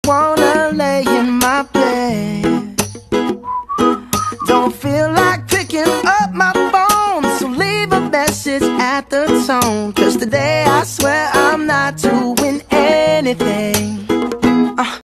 wanna lay in my bed. Don't feel like picking up my phone, so leave a message at the tone. 'Cause today I swear I'm not doing anything.